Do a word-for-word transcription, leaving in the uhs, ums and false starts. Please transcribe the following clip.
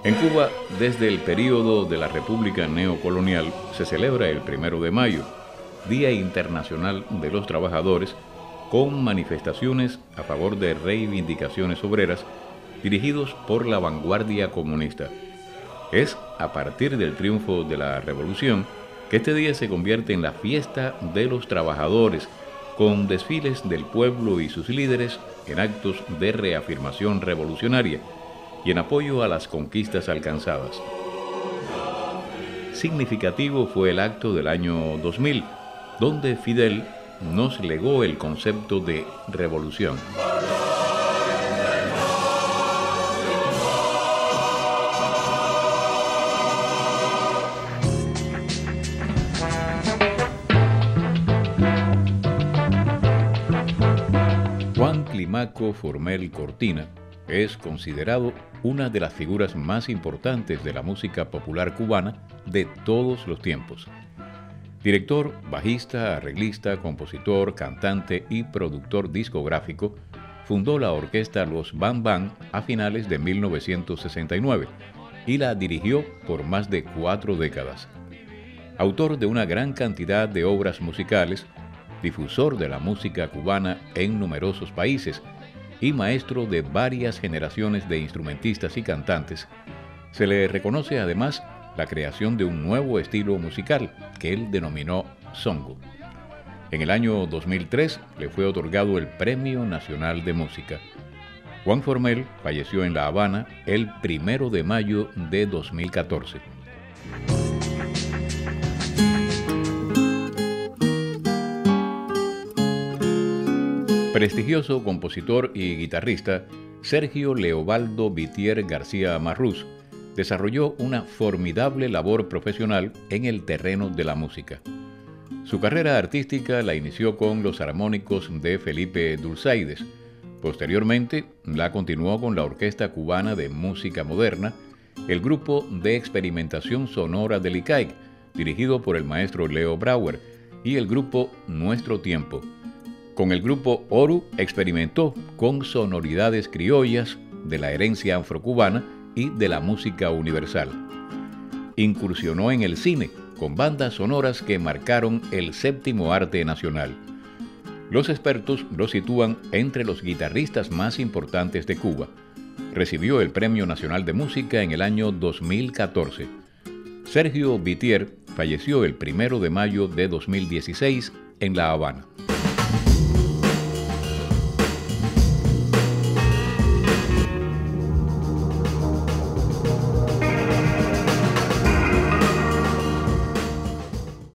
En Cuba, desde el período de la República Neocolonial, se celebra el primero de mayo, Día Internacional de los Trabajadores, con manifestaciones a favor de reivindicaciones obreras dirigidos por la vanguardia comunista. Es a partir del triunfo de la Revolución que este día se convierte en la fiesta de los trabajadores, con desfiles del pueblo y sus líderes en actos de reafirmación revolucionaria y en apoyo a las conquistas alcanzadas. Significativo fue el acto del año dos mil, donde Fidel nos legó el concepto de revolución. Juan Climaco Formel Cortina es considerado una de las figuras más importantes de la música popular cubana de todos los tiempos. Director, bajista, arreglista, compositor, cantante y productor discográfico, fundó la orquesta Los Bam Bam a finales de mil novecientos sesenta y nueve y la dirigió por más de cuatro décadas. Autor de una gran cantidad de obras musicales, difusor de la música cubana en numerosos países y maestro de varias generaciones de instrumentistas y cantantes, se le reconoce además la creación de un nuevo estilo musical que él denominó songo. En el año dos mil tres le fue otorgado el Premio Nacional de Música. Juan Formel falleció en La Habana el primero de mayo de dos mil catorce. Prestigioso compositor y guitarrista, Sergio Leobaldo Vitier García Marrús desarrolló una formidable labor profesional en el terreno de la música. Su carrera artística la inició con los armónicos de Felipe Dulzaides. Posteriormente, la continuó con la Orquesta Cubana de Música Moderna, el grupo de experimentación sonora del I C A I C, dirigido por el maestro Leo Brauer, y el grupo Nuestro Tiempo. Con el grupo Oru experimentó con sonoridades criollas de la herencia afrocubana y de la música universal. Incursionó en el cine con bandas sonoras que marcaron el séptimo arte nacional. Los expertos lo sitúan entre los guitarristas más importantes de Cuba. Recibió el Premio Nacional de Música en el año dos mil catorce. Sergio Vitier falleció el primero de mayo de dos mil dieciséis en La Habana.